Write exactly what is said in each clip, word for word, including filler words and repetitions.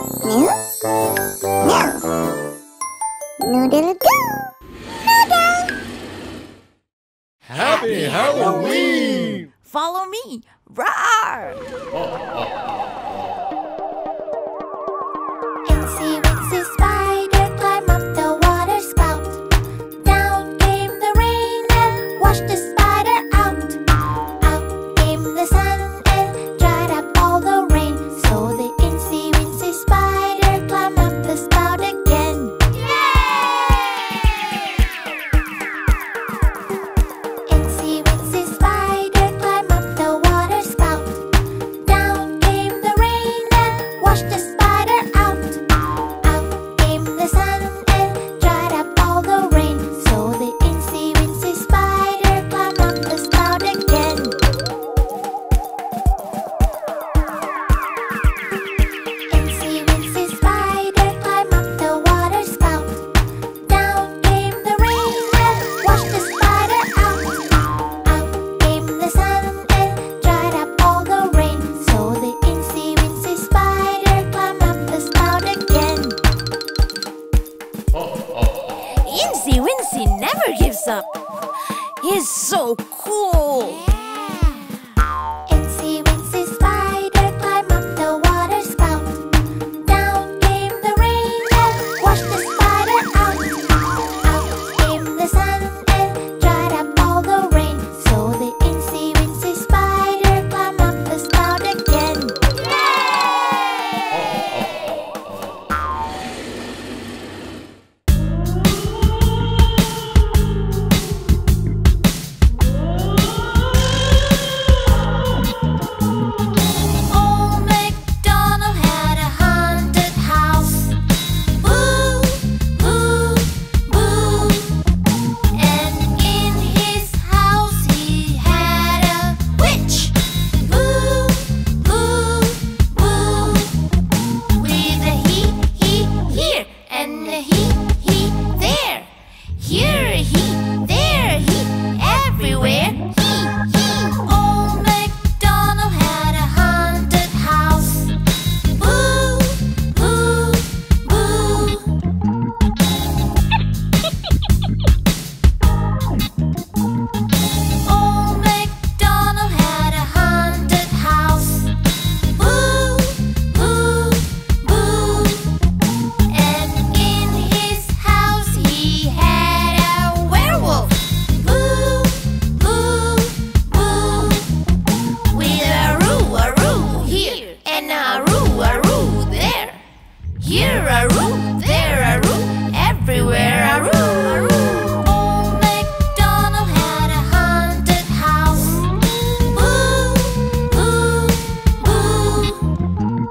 No? No. Noodle do. Noodle. Happy Halloween! Follow me. Roar! Itsy bitsy spider climbed up the water spout. Down came the rain and washed the spider out. Out came the sun and dried up all the rain. So the itsy bitsy spider climbed up the spout again. Itsy bitsy spider climbed up the water spout. Down came the rain and washed the spider out. Out came the sun and dried up all the rain. So the itsy bitsy spider climbed up the spout again. Itsy bitsy spider climbed up the water spout. Down came the rain and washed the spider out. Out came the sun and dried up all the rain. So the itsy bitsy spider climbed up the spout again. Incy Wincy never gives up. He's so cool. Itsy bitsy spider climbed up the water spout. Down came the rain and washed the spider out. Out came the sun and dried up all the rain. So the itsy bitsy spider climbed up the spout again. Old MacDonald had a haunted house. Boo, boo, boo. And in his house he had a witch. Boo, boo, boo. With a he, he, here and a he, he, there. Here a he, there a he, everywhere he, he. Old MacDonald had a haunted house. Boo, boo, boo. Old MacDonald had a haunted house. Boo, boo, boo. And in his house he had a werewolf. Boo, boo, boo. With a roo, a roo here and a roo, a roo there. Here a roo, there a roo, everywhere a roo, a roo. Old MacDonald had a haunted house. Boo, boo, boo.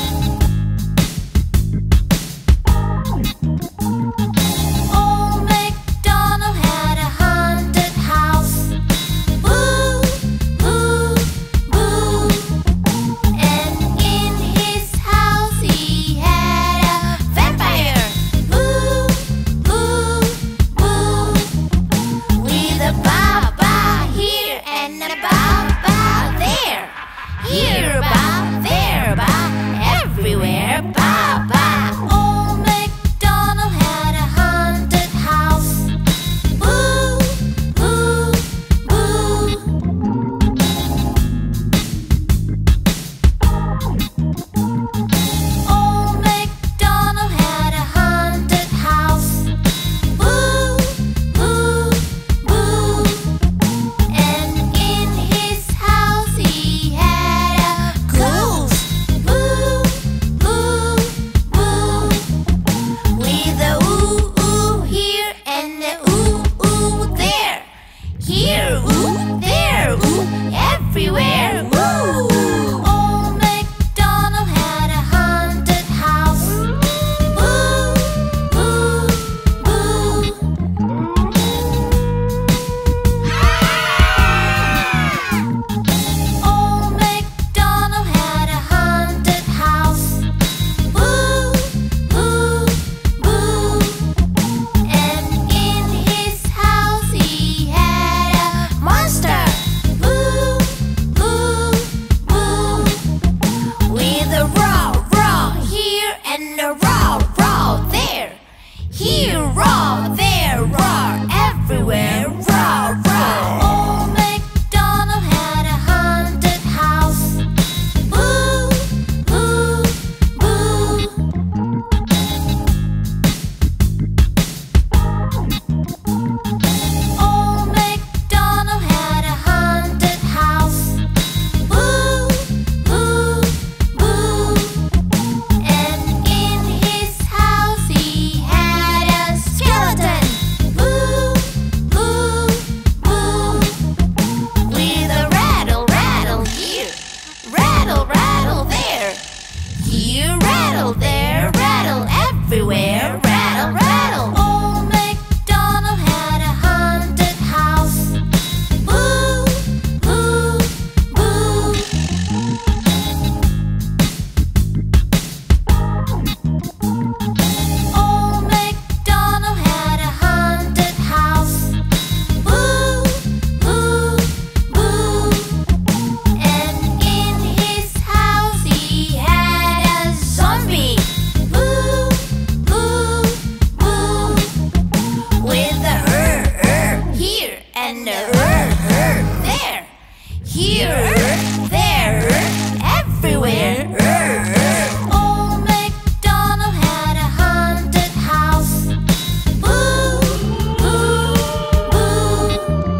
Old MacDonald had a haunted house. Boo, boo, boo. And in his house he had a vampire and a roar, roar there. Here, roar, there, roar, everywhere, roar, roar. Old MacDonald had a haunted house. Boo, boo, boo. Old MacDonald had a haunted house. Boo, boo, boo. And in his house he had a skeleton. Boo, boo, boo. With a rattle, rattle here, rattle, rattle there. Here, rattle, there, rattle, everywhere, rattle, rattle. Old MacDonald had a haunted house. Boo, boo, boo. Old MacDonald had a haunted house. Boo, boo, boo. And in his house he had a zombie. Boo, boo, boo. With a er, er here and a er, er there. Here, er, there, er, everywhere, er, er. Old MacDonald had a haunted house. Boo, boo, boo.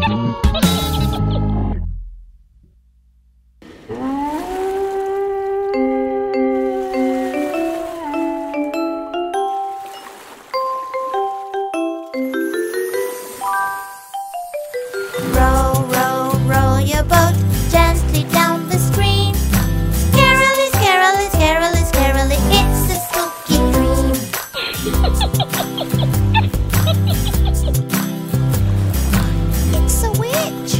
Row, row, row your boat gently down the stream. Scarily, scarily, scarily, scarily, it's a spooky dream. It's a witch.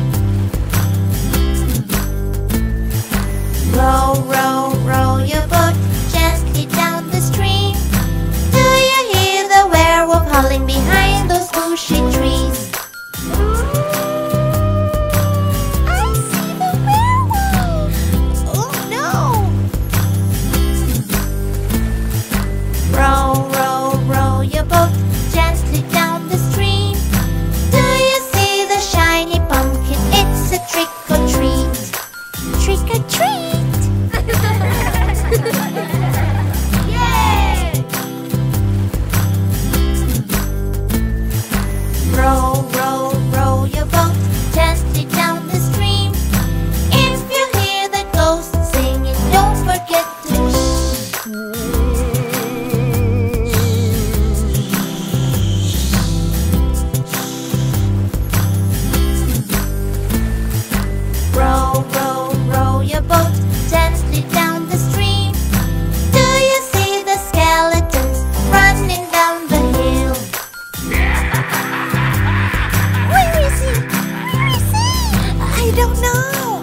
Row, row, row your boat gently down the stream. Do you hear the werewolf howling behind those bushy trees? I see the werewolf! Oh no! Row, row, row your boat gently down the stream. Do you see the shiny pumpkin? It's a trick or treat. Trick or treat! Yay! Row, row, row your boat gently down the stream. If you hear the ghost singing, don't forget to row, row, row your boat gently down the stream. Do you see the skeletons running down the hill? Where is he? Where is he? I don't know.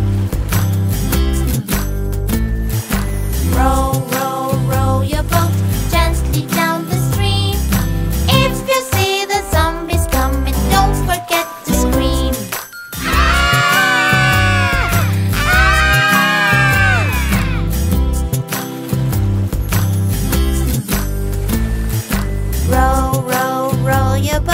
Row, row, row your boat gently down the stream. If you see the zombies coming, don't forget to scream. Row, row, row your boat